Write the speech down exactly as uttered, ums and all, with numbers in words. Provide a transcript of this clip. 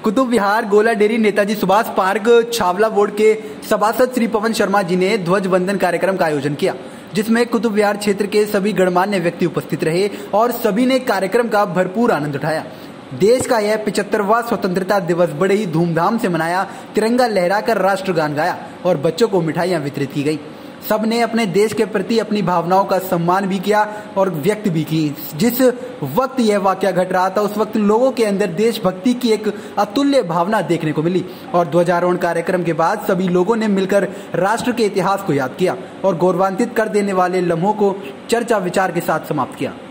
Qutub Vihar, Gola dairy, Netaji Subhash park, Chhawla board के सभासद श्री पवन शर्मा जी ने ध्वज वंदन कार्यक्रम का आयोजन किया, जिसमें कुतुब विहार क्षेत्र के सभी गणमान्य व्यक्ति उपस्थित रहे और सभी ने कार्यक्रम का भरपूर आनंद उठाया। देश का यह पचहत्तरवां स्वतंत्रता दिवस बड़े ही धूमधाम से मनाया। तिरंगा लहराकर राष्ट्रगान गाया और बच्चों को मिठाइयां वितरित की गई। सब ने अपने देश के प्रति अपनी भावनाओं का सम्मान भी किया और व्यक्त भी की। जिस वक्त यह वाकया घट रहा था उस वक्त लोगों के अंदर देशभक्ति की एक अतुल्य भावना देखने को मिली और ध्वजारोहण कार्यक्रम के बाद सभी लोगों ने मिलकर राष्ट्र के इतिहास को याद किया और गौरवान्वित कर देने वाले लम्हों को चर्चा विचार के साथ समाप्त किया।